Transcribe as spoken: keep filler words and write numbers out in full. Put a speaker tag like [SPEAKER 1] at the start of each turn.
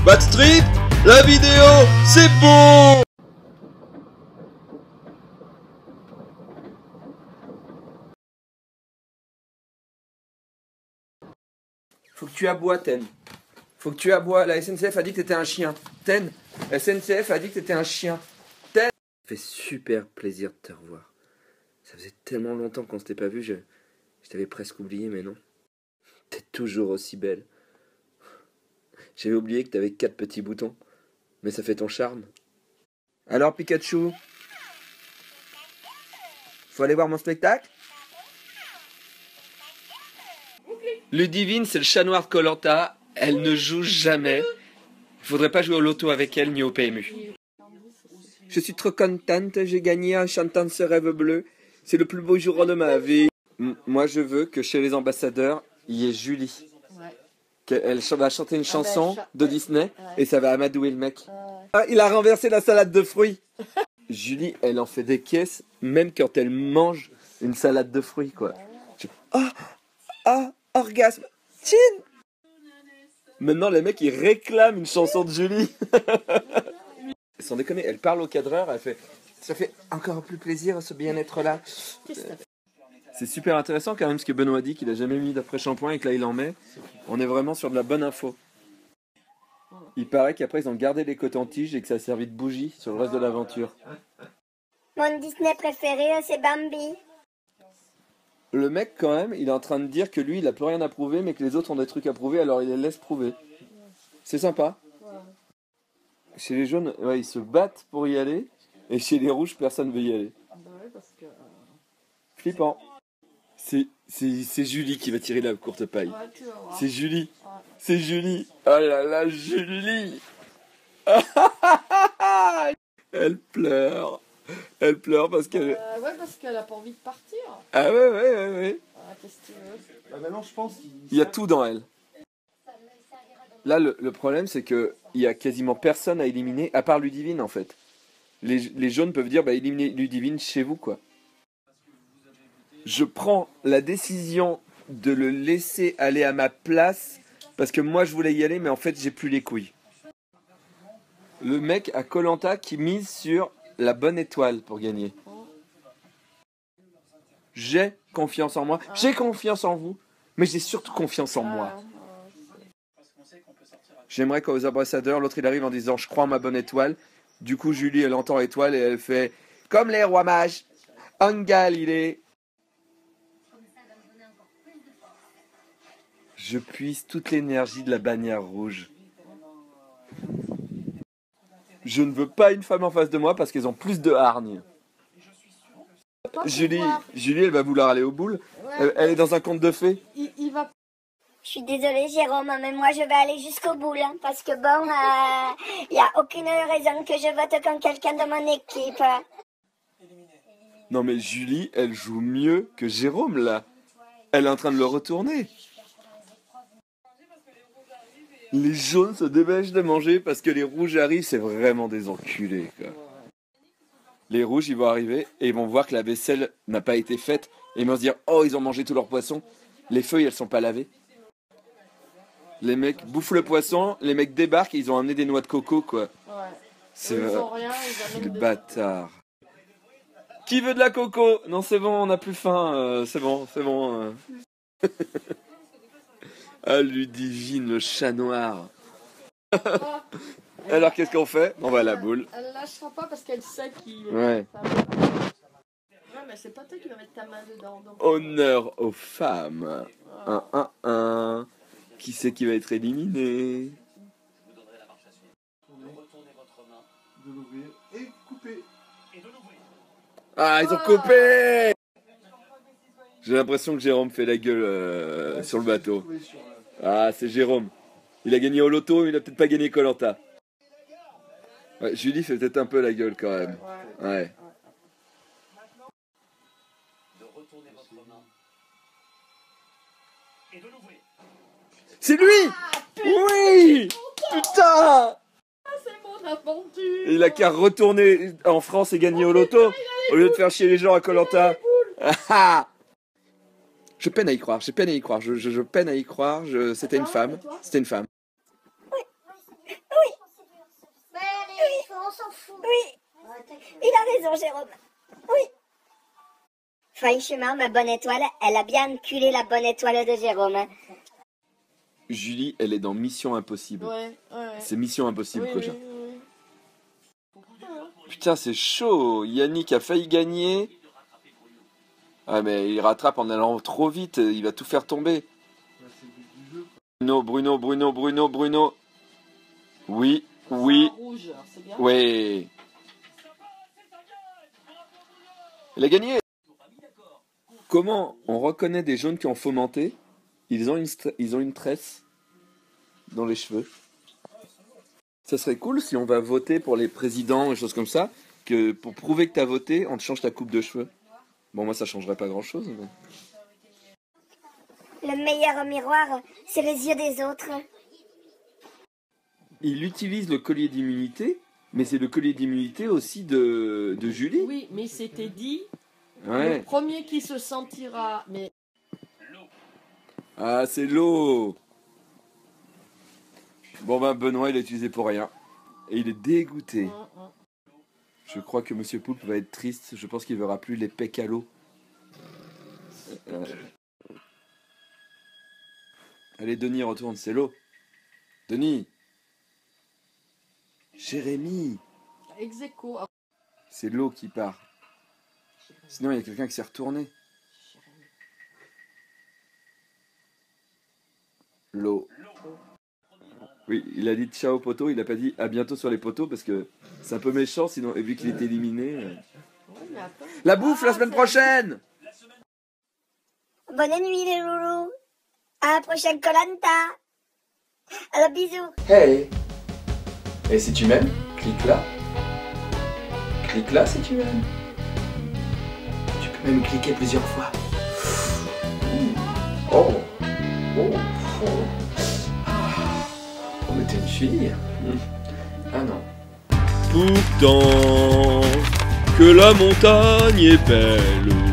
[SPEAKER 1] Backstreet, la vidéo, c'est beau.
[SPEAKER 2] Faut que tu aboies, Ten. Faut que tu aboies. La S N C F a dit que t'étais un chien. Ten, la S N C F a dit que t'étais un chien. Ten. Ça fait super plaisir de te revoir. Ça faisait tellement longtemps qu'on s'était pas vu, je, je t'avais presque oublié, mais non. T'es toujours aussi belle. J'avais oublié que t'avais quatre petits boutons, mais ça fait ton charme. Alors, Pikachu, faut aller voir mon spectacle? Ludivine, c'est le chat noir de Koh Lanta. Elle ne joue jamais. Il faudrait pas jouer au loto avec elle ni au P M U. Je suis trop contente, j'ai gagné en chantant ce rêve bleu. C'est le plus beau jour de ma vie. M moi, je veux que chez les ambassadeurs, il y ait Julie. Ouais. Qu'elle va chanter une chanson ah ben, de Disney ouais. Et ça va amadouer le mec. Euh... Ah, il a renversé la salade de fruits. Julie, elle en fait des caisses, même quand elle mange une salade de fruits, quoi. Ah, ah, orgasme. Tine. Maintenant, les mecs, ils réclament une chanson de Julie. Sans déconner, elle parle au cadreur, elle fait... Ça fait encore plus plaisir ce bien-être-là. C'est super intéressant quand même ce que Benoît dit, qu'il a jamais mis d'après-shampoing et que là, il en met. On est vraiment sur de la bonne info. Il paraît qu'après, ils ont gardé les cotons-tiges et que ça a servi de bougie sur le reste de l'aventure.
[SPEAKER 3] Mon Disney préféré, c'est Bambi.
[SPEAKER 2] Le mec, quand même, il est en train de dire que lui, il a plus rien à prouver, mais que les autres ont des trucs à prouver, alors il les laisse prouver. C'est sympa. Chez les jaunes, ouais, ils se battent pour y aller, et chez les rouges, personne ne veut y aller. Flippant. C'est Julie qui va tirer la courte paille. C'est Julie. C'est Julie. Oh là là, Julie. Elle pleure. Elle pleure parce qu'elle...
[SPEAKER 4] Euh, ouais, parce qu'elle a pas envie de partir.
[SPEAKER 2] Ah ouais, ouais, ouais, ouais.
[SPEAKER 4] Ah, qu'est-ce que tu veux?
[SPEAKER 5] Bah maintenant, je pense qu'il...
[SPEAKER 2] Il y a tout dans elle. Là, le, le problème, c'est que il y a quasiment personne à éliminer, à part Ludivine, en fait. Les, les jaunes peuvent dire, bah, éliminez Ludivine chez vous, quoi. Je prends la décision de le laisser aller à ma place, parce que moi, je voulais y aller, mais en fait, j'ai plus les couilles. Le mec à Koh Lanta qui mise sur la bonne étoile pour gagner. J'ai confiance en moi. J'ai confiance en vous, mais j'ai surtout confiance en moi. J'aimerais qu'aux ambassadeurs, l'autre il arrive en disant je crois en ma bonne étoile. Du coup, Julie elle entend étoile et elle fait comme les rois mages en Galilée. Je puise toute l'énergie de la bannière rouge. Je ne veux pas une femme en face de moi parce qu'elles ont plus de hargne. Julie, Julie, elle va vouloir aller au boule. Ouais, elle, elle est dans un conte de fées.
[SPEAKER 4] Il, il va...
[SPEAKER 3] Je suis désolée, Jérôme, mais moi, je vais aller jusqu'au bout, hein, parce que bon, il euh, n'y a aucune raison que je vote contre quelqu'un de mon équipe.
[SPEAKER 2] Non, mais Julie, elle joue mieux que Jérôme, là. Elle est en train de le retourner. Les jaunes se dépêchent de manger parce que les rouges arrivent, c'est vraiment des enculés, quoi. Les rouges, ils vont arriver et ils vont voir que la vaisselle n'a pas été faite et ils vont se dire « Oh, ils ont mangé tous leurs poissons. Les feuilles, elles sont pas lavées. » Les mecs bouffent le poisson, les mecs débarquent et ils ont amené des noix de coco, quoi. Ouais. C'est euh, le bâtard. Qui veut de la coco? Non, c'est bon, on n'a plus faim. Euh, c'est bon, c'est bon. Euh. Ah, Ludivine, le chat noir. Alors, qu'est-ce qu'on fait? On va à la boule.
[SPEAKER 4] Elle lâchera pas parce qu'elle sait qu'il...
[SPEAKER 2] Ouais.
[SPEAKER 4] Ouais, mais c'est pas toi qui vas mettre ta main dedans. Donc...
[SPEAKER 2] Honneur aux femmes. Un, un, un. Qui c'est qui va être éliminé?
[SPEAKER 5] Retournez votre main, de l'ouvrir et couper. Et de l'ouvrir.
[SPEAKER 2] Ah, ils ont coupé! J'ai l'impression que Jérôme fait la gueule euh, ouais, sur le bateau. Ah, c'est Jérôme. Il a gagné au loto, mais il a peut-être pas gagné Koh Lanta. Ouais, Julie fait peut-être un peu la gueule quand même. Ouais. Ouais.
[SPEAKER 5] De retourner votre main. Et de l'ouvrir.
[SPEAKER 2] C'est lui! Ah, oui! Putain!
[SPEAKER 4] Ah, c'est mon aventure!
[SPEAKER 2] Il a qu'à retourner en France et gagner au loto au lieu de faire chier les gens à Koh Lanta. Je peine à y croire, j'ai peine à y croire, je, je, je peine à y croire, je... c'était une femme, c'était une femme.
[SPEAKER 3] Oui, s'en fout. Oui, il a raison, Jérôme. Oui. Franchement, ma bonne étoile, elle a bien enculé la bonne étoile de Jérôme. hein.
[SPEAKER 2] Julie, elle est dans Mission Impossible.
[SPEAKER 4] Ouais, ouais.
[SPEAKER 2] C'est Mission Impossible,
[SPEAKER 4] Oui,
[SPEAKER 2] prochain.
[SPEAKER 4] oui, oui.
[SPEAKER 2] Putain, c'est chaud. Yannick a failli gagner. Ah, mais il rattrape en allant trop vite. Il va tout faire tomber.
[SPEAKER 5] Bah, c'est le but du jeu.
[SPEAKER 2] Bruno, Bruno, Bruno, Bruno, Bruno. Oui, oui,
[SPEAKER 4] En rouge, alors c'est bien.
[SPEAKER 2] oui. Il a gagné. Comment on reconnaît des jaunes qui ont fomenté? Ils ont une, stre- ils ont une tresse dans les cheveux. Ça serait cool si on va voter pour les présidents et choses comme ça, que pour prouver que tu as voté, on te change ta coupe de cheveux. Bon, moi, ça changerait pas grand-chose. mais-
[SPEAKER 3] Le meilleur miroir, c'est les yeux des autres.
[SPEAKER 2] Il utilise le collier d'immunité, mais c'est le collier d'immunité aussi de, de Julie.
[SPEAKER 4] Oui, mais c'était dit,
[SPEAKER 2] Ouais.
[SPEAKER 4] le premier qui se sentira, mais
[SPEAKER 2] Ah, c'est l'eau. Bon, ben, Benoît, il l'a utilisé pour rien. Et il est dégoûté.
[SPEAKER 4] Hum, hum.
[SPEAKER 2] Je crois que Monsieur Poulpe va être triste. Je pense qu'il verra plus les pecs à l'eau. Euh. Allez, Denis, retourne, c'est l'eau. Denis. Jérémy.
[SPEAKER 4] ex aequo. Ah,
[SPEAKER 2] C'est l'eau qui part. Sinon, il y a quelqu'un qui s'est retourné. L'eau. Oui, il a dit ciao poteau, il a pas dit à bientôt sur les poteaux parce que c'est un peu méchant sinon, et vu qu'il est éliminé. euh.
[SPEAKER 4] ouais, mais attends.
[SPEAKER 2] La bouffe la
[SPEAKER 4] Ah,
[SPEAKER 2] semaine
[SPEAKER 4] c'est-
[SPEAKER 2] prochaine!
[SPEAKER 3] Bonne nuit les loulous. À la prochaine Koh-Lanta. Alors bisous.
[SPEAKER 2] Hey! Et si tu m'aimes, clique là. Clique là si tu m'aimes. Tu peux même cliquer plusieurs fois. Oh! Oh! Oh! Oh, mais t'es une fille. Ah non.
[SPEAKER 1] Pourtant que la montagne est belle.